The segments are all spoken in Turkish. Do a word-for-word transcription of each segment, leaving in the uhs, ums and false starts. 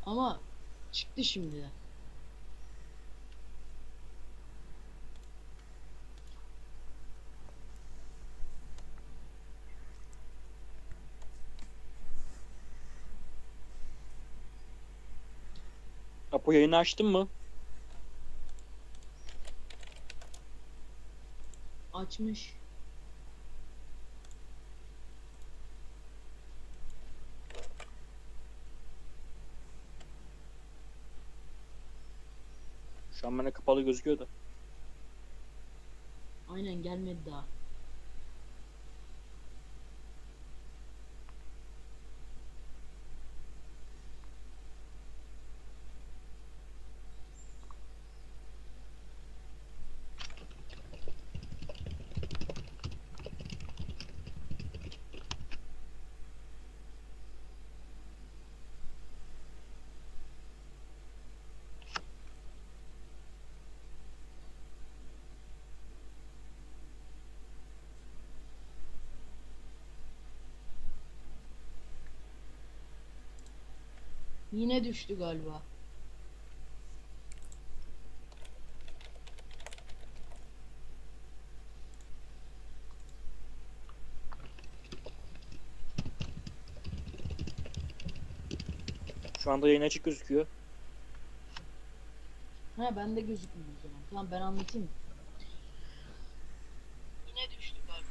Ama çıktı şimdi. Apo yayını açtın mı? Açmış. Şu an bana kapalı gözüküyor da. Aynen gelmedi daha. Yine düştü galiba. Şu anda yayın açık gözüküyor. He bende gözükmüyor o zaman. Tamam ben anlatayım. Yine düştü galiba.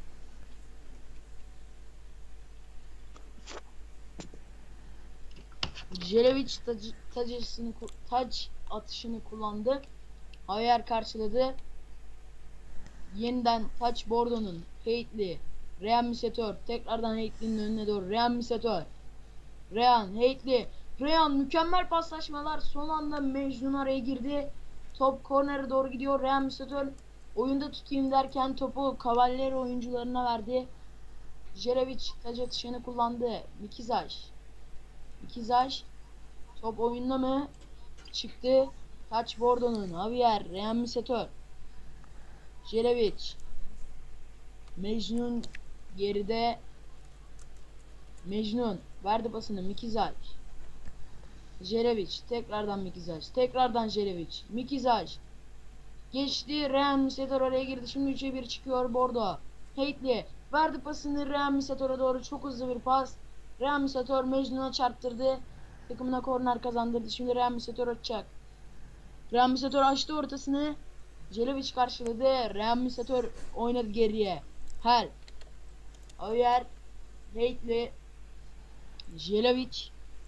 Jelevic tac, tacısını, taç atışını kullandı. Hayer karşıladı. Yeniden taç Bordo'nun Hately, Real Misetör tekrardan Hately'nin önüne doğru Real Misetör. Real, Hately, Real mükemmel paslaşmalar. Son anda Mecnun araya girdi. Top kornere doğru gidiyor. Real Misetör oyunda tutayım derken topu Cavalieri oyuncularına verdi. Jelevic taç atışını kullandı. Mikizaj. Mikizaj top oyunda mı? Çıktı. Taç Bordo'nun Javier Real Misetör. Jelevic. Mecnun geride. Mecnun verdi pasını Mikizaj. Jelevic tekrardan Mikizaj. Tekrardan Jelevic. Mikizaj. Geçti. Real Misetör oraya girdi. Şimdi üçe bir çıkıyor Bordo. Hately verdi pasını Real Misetör'e doğru. Çok hızlı bir pas. Real Misetör Mecnun'a çarptırdı. Takımına korner kazandırdı. Şimdi Real Misetör atacak. Real Misetör açtı ortasını. Jelevic karşıladı. Real Misetör oynadı geriye. Hel. Ayer. Hately. Jelevic.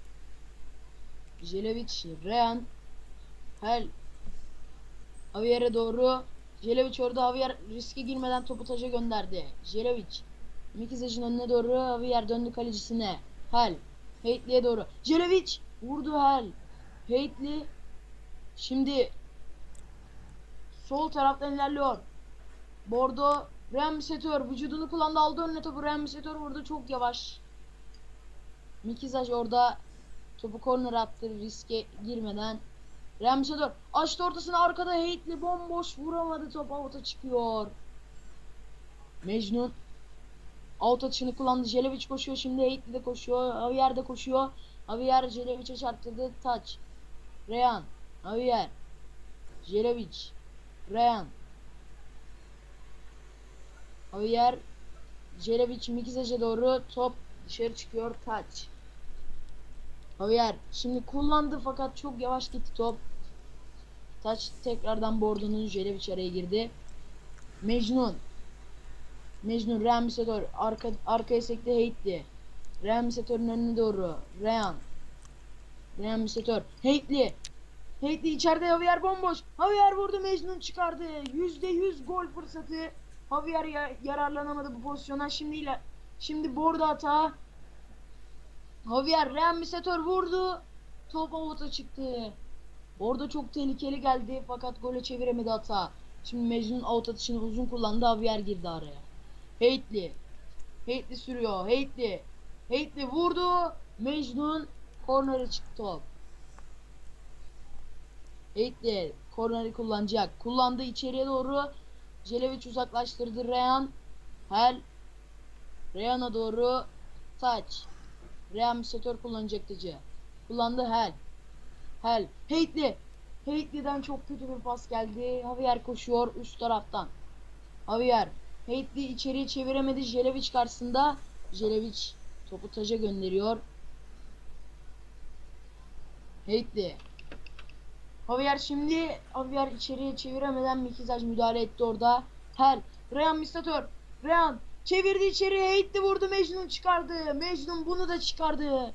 Jelevic. Real. Hel. Javier'e doğru. Jelevic orada Javier riske girmeden topu taca gönderdi. Jelevic. Mikizaj'ın önüne doğru. Javier döndü kalecisine. Hel. Hately'e doğru. Jelevic. Vurdu Hel. Hately. Şimdi sol taraftan ilerliyor. Bordo Ramsetör vücudunu kullandı, aldı önüne topu. Ramsetör vurdu, çok yavaş. Mikizaj orada topu korner attı riske girmeden. Ramsetör açtı ortasını, arkada Hately bomboş vuramadı, top out'a çıkıyor. Mecnun out atışını kullandı. Jelevic koşuyor şimdi, Hately de koşuyor. Javier de koşuyor. Javier Jelevic'e çarptırdı. Taç. Reyan. Javier. Jelevic. Reyan. Javier Jelevic Mikizaj'a doğru, top dışarı çıkıyor, taç. Javier şimdi kullandı fakat çok yavaş gitti top. Taç tekrardan Bordo'nun, Jelevic araya girdi. Mecnun. Mecnun Ramsetör arka arkaya sekti Hately. Ramsetör'ün önüne doğru. Reyan. Ramsetör. Hately. Hately içeride, Javier bomboş. Javier vurdu, Mecnun çıkardı. yüzde yüz gol fırsatı. Javier ya yararlanamadı bu pozisyona. Şimdi ile şimdi Bordo hata. Javier Ramsetör vurdu. Top avuta çıktı. Orada çok tehlikeli geldi fakat gole çeviremedi hata. Şimdi Mecnun avut atışını uzun kullandı. Javier girdi araya. Hately. Hately sürüyor. Hately. Hately vurdu. Mecnun kornere çıktı top. Hately korneri kullanacak. Kullandı içeriye doğru. Jelevic uzaklaştırdı. Reyan. Hel. Reyan'a doğru. Taç. Real Misetör kullanacak tacı. Kullandı Hel. Hel. Hately. Hately'den çok kötü bir pas geldi. Javier koşuyor üst taraftan. Javier. Hately içeriye çeviremedi. Jelevic karşısında. Jelevic topu taca gönderiyor. Hately. Javier şimdi. Javier içeriye çeviremeden Mikizaj müdahale etti orada. Hel. Rehan Mistatör. Rehan. Çevirdi içeri. Hately vurdu. Mecnun çıkardı. Mecnun bunu da çıkardı.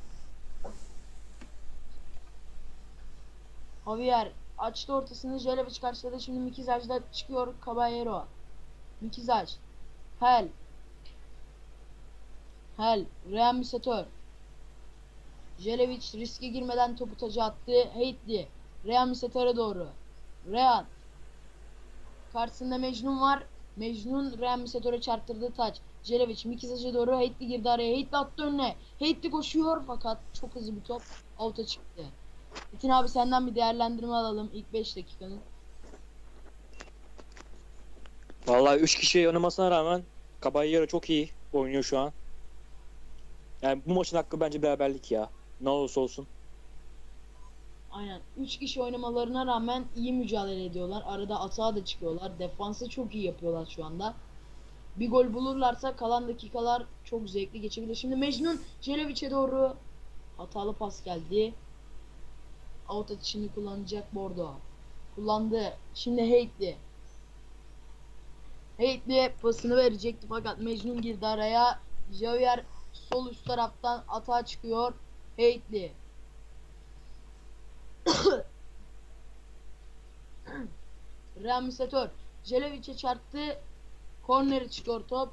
Javier açtı ortasını. Jelevic karşıladı. Şimdi Mikizaj'da çıkıyor Caballero. Mikizaj. Hel. Hel. Rehan Misatör. Jelevic riske girmeden topu taca attı. Hately. Rehan Misatör'e doğru. Rehan. Karşısında Mecnun var. Mecnun Rehan Misatör'e çarptırdı taç. Jelevic Mikizaj'a doğru. Hately girdi araya. Hately attı önüne. Hately koşuyor fakat çok hızlı bir top out'a çıktı. Metin abi senden bir değerlendirme alalım ilk beş dakikanın. Vallahi üç kişi oynamasına rağmen Caballero çok iyi oynuyor şu an. Yani bu maçın hakkı bence beraberlik ya. Ne olursa olsun. Aynen. üç kişi oynamalarına rağmen iyi mücadele ediyorlar. Arada atağa da çıkıyorlar. Defansı çok iyi yapıyorlar şu anda. Bir gol bulurlarsa kalan dakikalar çok zevkli geçebilir. Şimdi Mecnun Jelevic'e doğru hatalı pas geldi. Out atışını kullanacak Bordo. Kullandı. Şimdi Hately. Hately pasını verecekti fakat Mecnun girdi araya. Javier sol üst taraftan atağa çıkıyor. Hately. Reamisatör Jelevic'e çarptı. Korneri çıkıyor top.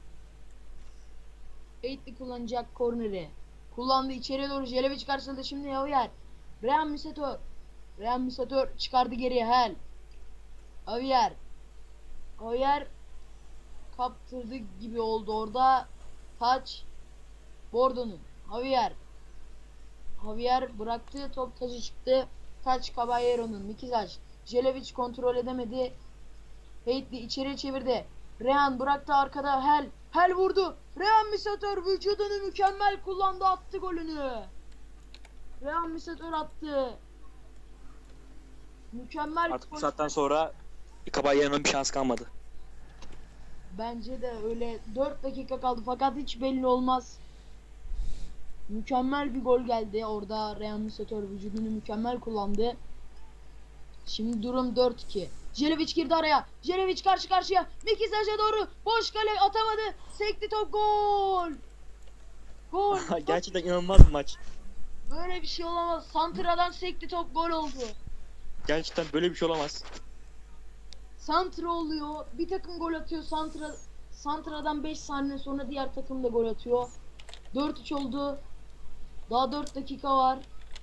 Hately kullanacak korneri. Kullandı içeriye doğru. Jelevic karşıladı şimdi Javier. Reamisatör. Reamisatör çıkardı geriye Hel. Javier. Javier kaptırdı gibi oldu orada. Taç Bordo'nun. Javier. Javier bıraktı. Top taçı çıktı. Taç Caballero'nun. Mikizaj. Jelevic kontrol edemedi. Hately içeri çevirdi. Rehan bıraktı arkada. Hel. Hel vurdu. Rehan Misatör vücudunu mükemmel kullandı. Attı golünü. Rehan Misatör attı. Mükemmel Artık bu gol. saatten sonra Caballero'nun bir şans kalmadı. Bence de öyle. dört dakika kaldı fakat hiç belli olmaz. Mükemmel bir gol geldi. Orada Rehan Misatör vücudunu mükemmel kullandı. Şimdi durum dört iki. Jelevic girdi araya. Jelevic karşı karşıya. Mikizaj'a doğru. Boş kale atamadı. Sekti top gol. Gol. Gerçekten inanılmaz bir maç. Böyle bir şey olamaz. Santra'dan sekti top gol oldu. Gerçekten böyle bir şey olamaz. Santra oluyor. Bir takım gol atıyor. Santra Santra'dan beş saniye sonra diğer takım da gol atıyor. dört üç oldu. Daha dört dakika var.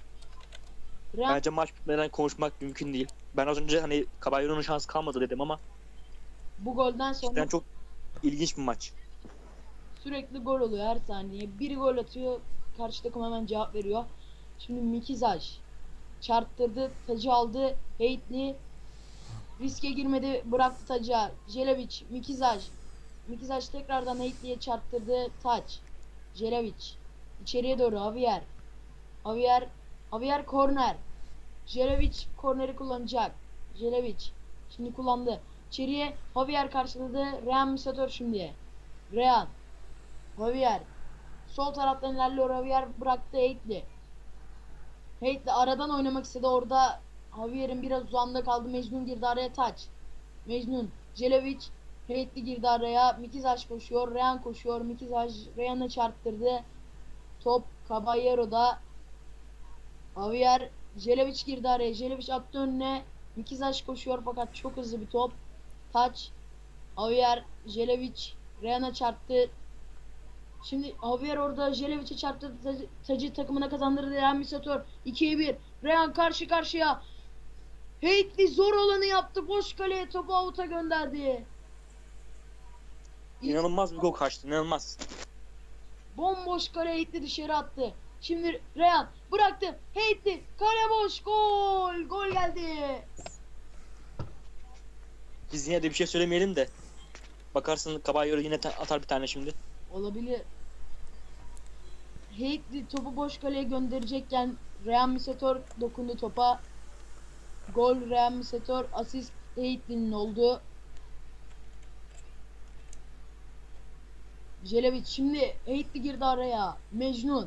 Real Bence maç bitmeden konuşmak mümkün değil. Ben az önce hani Caballero'nun şansı kalmadı dedim ama bu golden sonra cidden çok ilginç bir maç. sürekli gol oluyor her saniye. Biri gol atıyor. Karşı takım hemen cevap veriyor. Şimdi Mikizaj çarptırdı. Tacı aldı. Hately riske girmedi. Bıraktı taca. Jelevic. Mikizaj. Mikizaj tekrardan Hately'ye çarptırdı. Taç. Jelevic. İçeriye doğru. Javier. Javier. Javier korner. Jelevic korneri kullanacak. Jelevic. Şimdi kullandı. İçeriye Javier karşıladı. Rehan Misatör şimdi. Rehan. Javier. Sol taraftan ilerliyor. Javier bıraktı Hately. Hately aradan oynamak istedi. Orada Javier'in biraz uzağında kaldı. Mecnun girdi araya taç. Mecnun. Jelevic. Hately girdi araya. Mikizaj koşuyor. Rehan koşuyor. Mikizaj Rehan'a çarptırdı. Top Caballero'da. Javier. Jelevic girdi araya. Jelevic attı önüne. Mikizaj koşuyor fakat çok hızlı bir top. Taç. Javier. Jelevic. Rehan'a çarptı. Şimdi Javier orada Jelevic'e çarptı. Tacı, tacı takımına kazandırdı. Rehan Misatör. ikiye bir. Rehan karşı karşıya. Hately zor olanı yaptı. Boş kaleye topu out'a gönderdi. İnanılmaz bir gol kaçtı. İnanılmaz. Bomboş kale Hately dışarı attı. Şimdi Rehan bıraktı. Hately kale boş. Gol. Gol geldi. Biz yine de bir şey söylemeyelim de. Bakarsın Caballero yine ta- atar bir tane şimdi. Olabilir. Heitli topu boş kaleye gönderecekken Ryan Misetor dokundu topa. Gol Ryan Misetor, asist Heitli'nin oldu. Jelevic şimdi Heitli girdi araya. Mecnun.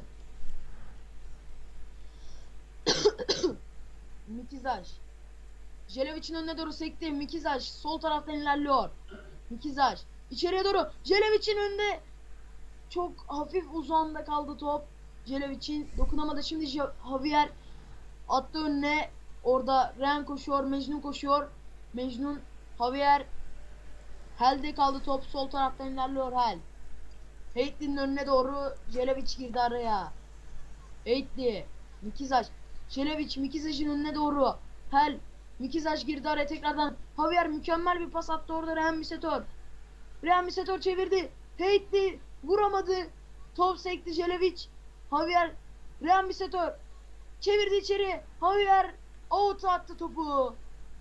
Mikizaj. Jelevic'in önüne doğru sekti. Mikizaj sol taraftan ilerliyor. Mikizaj içeriye doğru. Jelevic'in önünde çok hafif uzağında kaldı top. Jelevic'in dokunamadı. Şimdi Javier attı önüne. Orada Ren koşuyor. Mecnun koşuyor. Mecnun, Javier. Hel'de kaldı top. Sol taraftan ilerliyor Hel. Heitli'nin önüne doğru Jelevic girdi araya. Heitli. Mikizaj. Jelevic Mikizaj'ın önüne doğru. Hel. Mikizaj girdi araya tekrardan. Javier mükemmel bir pas attı orada Ryan Misetor. Ryan Misetor çevirdi. Heitli vuramadı. Top sekti Jelevic. Javier. Ryan Misetor çevirdi içeri. Javier out attı topu.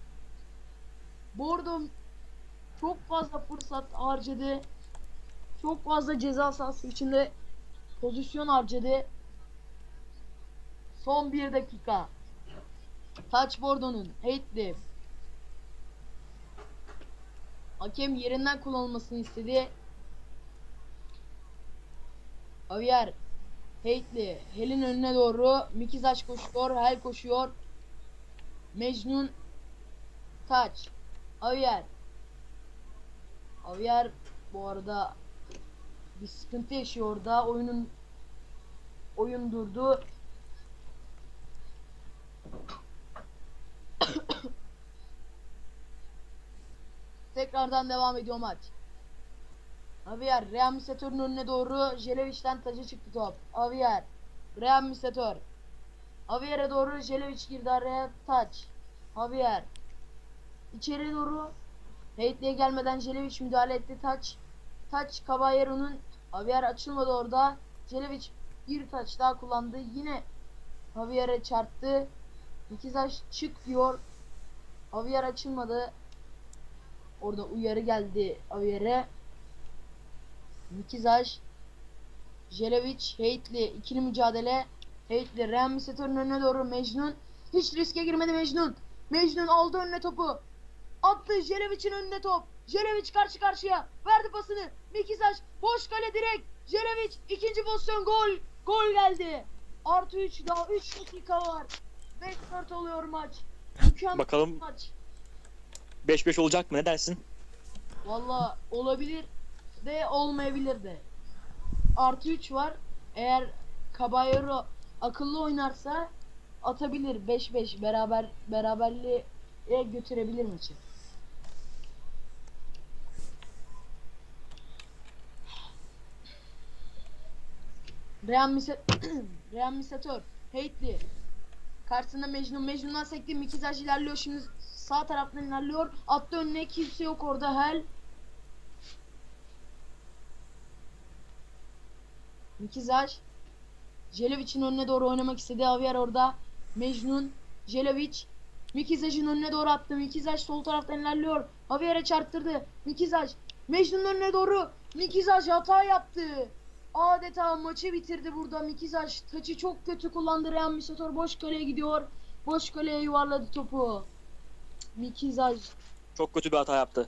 Bordo çok fazla fırsat harcadı. Çok fazla ceza sahası içinde pozisyon harcadı. Son bir dakika. Taç Bordo'nun Heitli. Hakem yerinden kullanılmasını istedi. Javier. Heitli. Hel'in önüne doğru. Mikizaj koşuyor. Hel koşuyor. Mecnun. Taç. Javier. Javier bu arada bir sıkıntı yaşıyor orada. Oyunun oyun durdu. Tekrardan devam ediyor maç. Javier, Ryan Misetor'un önüne doğru Jelevic'den taca çıktı top. Javier, Ryan Misetor. Javier'e doğru Jelevic girdi araya, taç. Javier. İçeri doğru. Heitli'ye gelmeden Jelevic müdahale etti, taç. Taç Caballero'nun. Javier açılmadı orada. Jelevic bir taç daha kullandı. Yine Javier'e çarptı. Mikizaj çık diyor. Javier açılmadı. Orada uyarı geldi Javier'e. Mikizaj, Jelevic, Heitli ikili mücadele. Heitli, Ryan Misetor'un önüne doğru Mecnun. Hiç riske girmedi Mecnun. Mecnun aldı önüne topu. Attı Jelevic'in önünde top. Jelevic karşı karşıya. Verdi pasını. Mikizaj boş kale direkt. Jelevic ikinci pozisyon, gol. Gol geldi. Artı üç, daha üç dakika var. beş dört oluyor maç. Mükemmel Bakalım maç. beş beş olacak mı? Ne dersin? Valla olabilir de olmayabilir de. Artı üç var. Eğer Caballero akıllı oynarsa atabilir, beş beş beraber beraberliğe götürebilir maçı. Ryan Miset Ryan Misetor, Heitli. Karşısında Mecnun. Mecnun'dan sekti. Mikizaj ilerliyor. Şimdi sağ taraftan ilerliyor. Attı önüne. Kimse yok orada. Hel. Mikizaj. Jelevic'in önüne doğru oynamak istedi. Javier orada. Mecnun. Jelevic. Mikizaj'ın önüne doğru attı. Mikizaj sol taraftan ilerliyor. Javier'e çarptırdı. Mikizaj. Mecnun'un önüne doğru. Mikizaj hata yaptı. Adeta maçı bitirdi burada. Mikizaj taçı çok kötü kullandı. Ryan Misetor boş kaleye gidiyor. Boş kaleye yuvarladı topu. Mikizaj Çok kötü bir hata yaptı.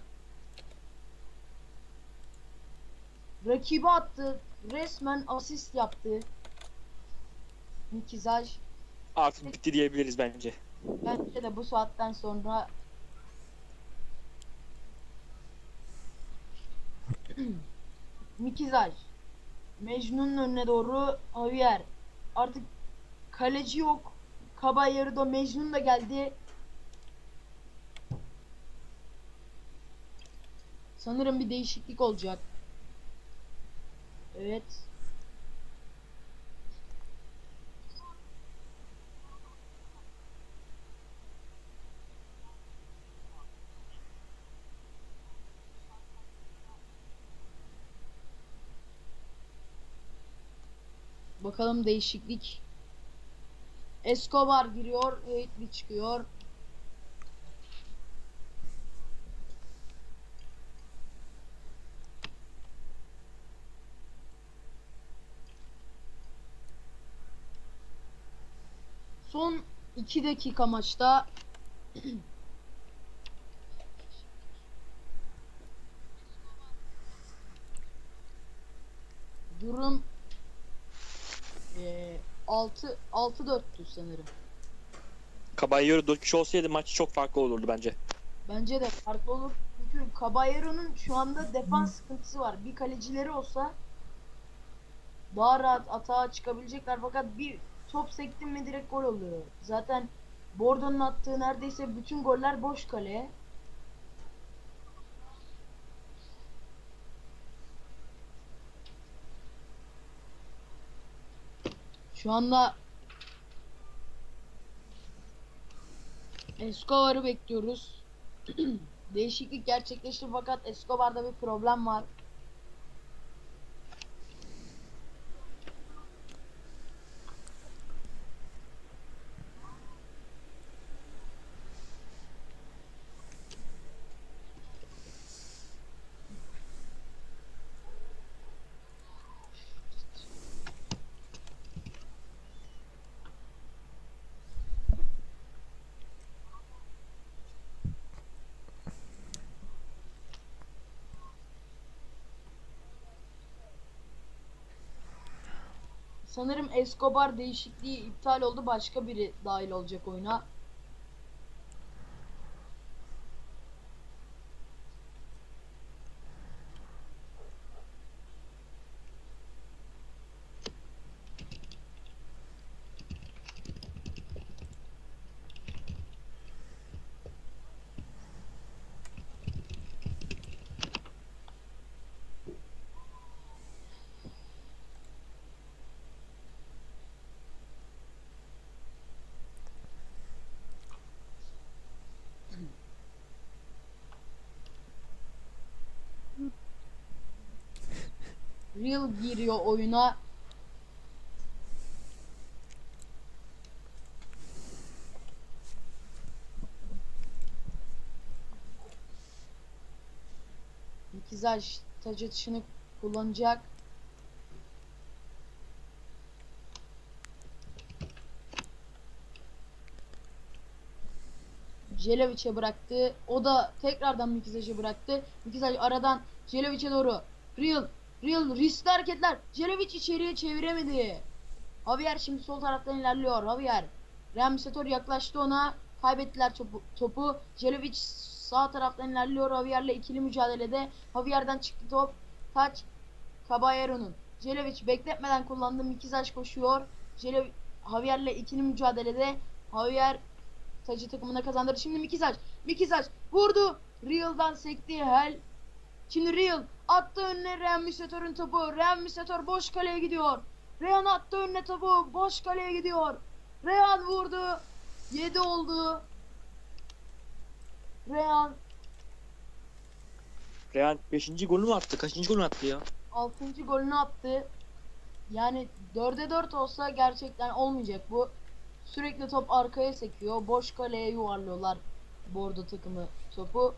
rakibi attı. Resmen asist yaptı. Mikizaj. Artık bitti diyebiliriz bence. Bence de bu saatten sonra Mikizaj. Mecnun'un önüne doğru Javier. Artık kaleci yok. Caballero da, Mecnun da geldi. Sanırım bir değişiklik olacak. Evet. Bakalım değişiklik. Escobar giriyor. Heitli çıkıyor. Son iki dakika maçta. Durum eee altı altı dörttü sanırım. Caballero dört kişi olsaydı maç çok farklı olurdu bence. Bence de farklı olur. Çünkü Caballero'nun şu anda defans sıkıntısı var. Bir kalecileri olsa daha rahat atağa çıkabilecekler, fakat bir top sektin mi direkt gol oluyor. Zaten Bordo'nun attığı neredeyse bütün goller boş kale. Şu anda Escobar'ı bekliyoruz. Değişiklik gerçekleşti fakat Escobar'da bir problem var. Sanırım Escobar değişikliği iptal oldu. Başka biri dahil olacak oyuna. Real giriyor oyuna. İkizaj taç atışını kullanacak. Jelevic'e bıraktı. O da tekrardan Mikizaj'a bıraktı. Mikizaj aradan Jelevic'e doğru. Real, Real riskli hareketler. Jelevic içeriye çeviremedi. Javier şimdi sol taraftan ilerliyor. Javier. Ramsetor yaklaştı ona. Kaybettiler topu. topu. Jelevic sağ taraftan ilerliyor. Javier'le ikili mücadelede. Javier'den çıktı top. Taç Caballero'nun. Jelevic bekletmeden kullandı. Mikizaj koşuyor. Jelevic Javier'le ikili mücadelede. Javier tacı takımına kazandırdı. Şimdi Mikizaj. Mikizaj vurdu. Real'dan sekti. Hel. Şimdi Real attı önüne Real Müsetor'un topu. Real Müsetor boş kaleye gidiyor. Real attı önüne topu. Boş kaleye gidiyor. Real vurdu. yedi oldu. Real Real beşinci golü mü attı? Kaçıncı golü attı ya? altıncı golünü attı. Yani dörde dört olsa gerçekten olmayacak bu. Sürekli top arkaya sekiyor. Boş kaleye yuvarlıyorlar Bordo takımı topu.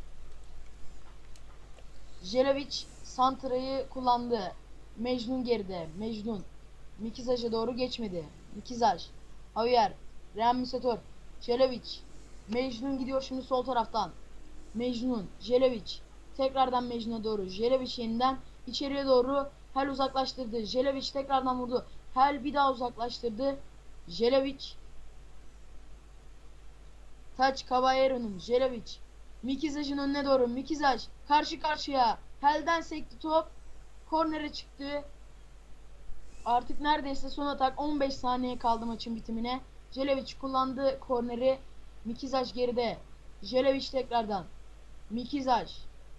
Jelevic Santra'yı kullandı. Mecnun geride. Mecnun. Mikizaj'a doğru geçmedi. Mikizaj. Javier. Real Müsetor. Jelevic. Mecnun gidiyor şimdi sol taraftan. Mecnun. Jelevic. Tekrardan Mecnun'a doğru. Jelevic yeniden içeriye doğru. Hel uzaklaştırdı. Jelevic tekrardan vurdu. Hel bir daha uzaklaştırdı. Jelevic. Taç Caballero'nun. Jelevic. Mikizaj'ın önüne doğru. Mikizaj karşı karşıya. Hel'den sekti top. Kornere çıktı. Artık neredeyse son atak. on beş saniye kaldı maçın bitimine. Jelevic kullandı korneri. Mikizaj geride. Jelevic tekrardan. Mikizaj.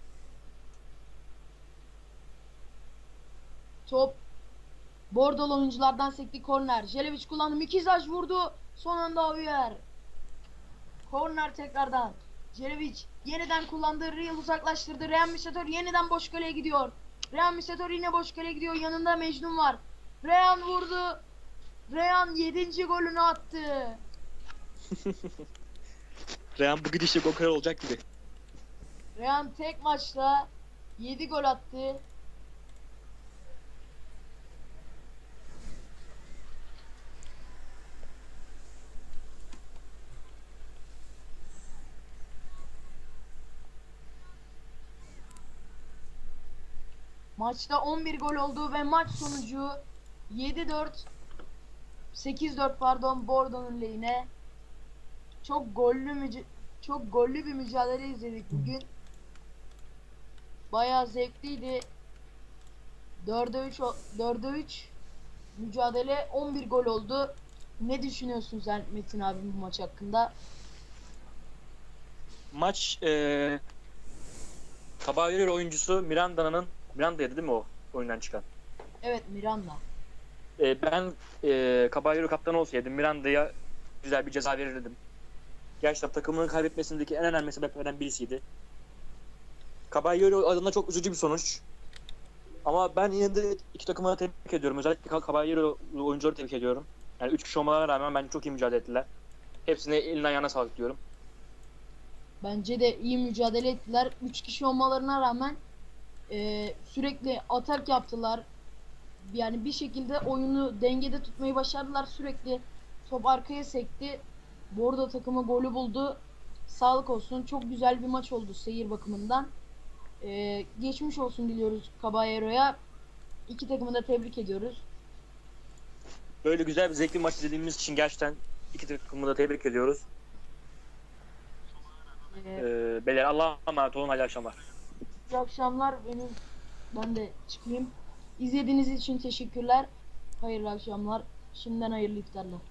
Top Bordolu oyunculardan sekti korner. Jelevic kullandı. Mikizaj vurdu. Son anda Javier. Korner tekrardan. Jelevic yeniden kullandı. Real uzaklaştırdı. Real Müsetor yeniden boş kaleye gidiyor. Real Müsetor yine boş kaleye gidiyor. Yanında Mecnun var. Real vurdu. Real yedinci golünü attı. Real bu gidişle gol kralı olacak gibi. Real tek maçta yedi gol attı. Maçta on bir gol oldu ve maç sonucu yedi dört, sekiz dört pardon Bordeaux'un lehine. Çok gollü müc çok gollü bir mücadele izledik bugün. Bayağı zevkliydi. dörde üç o- dörde üç mücadele, on bir gol oldu. Ne düşünüyorsun sen Metin abi bu maç hakkında? Maç eee Caballero oyuncusu Miranda'nın Miranda'ydı değil mi o oyundan çıkan? Evet, Miranda. Eee, ben eee Caballero kaptanı olsaydım Miranda'ya güzel bir ceza verirdim. Gerçekten takımının kaybetmesindeki en önemli sebeplerden birisiydi. Caballero adına çok üzücü bir sonuç. Ama ben yine de iki takımı da tebrik ediyorum. Özellikle Caballero oyuncuları tebrik ediyorum. Yani üç kişi olmalarına rağmen bence çok iyi mücadele ettiler. Hepsine eline ayağına sağlık diyorum. Bence de iyi mücadele ettiler. Üç kişi olmalarına rağmen e, sürekli atak yaptılar. Yani bir şekilde oyunu dengede tutmayı başardılar. Sürekli top arkaya sekti. Bordo takımı golü buldu. Sağlık olsun. Çok güzel bir maç oldu seyir bakımından. E, geçmiş olsun diliyoruz Caballero'ya. İki takımı da tebrik ediyoruz. Böyle güzel bir zevkli maç izlediğimiz için gerçekten iki takımı da tebrik ediyoruz. E, Ee, beyler Allah'a emanet olun. Hayırlı akşamlar. iyi akşamlar. Benim ben de çıkayım. İzlediğiniz için teşekkürler. Hayırlı akşamlar. Şimdiden hayırlı iftarlar.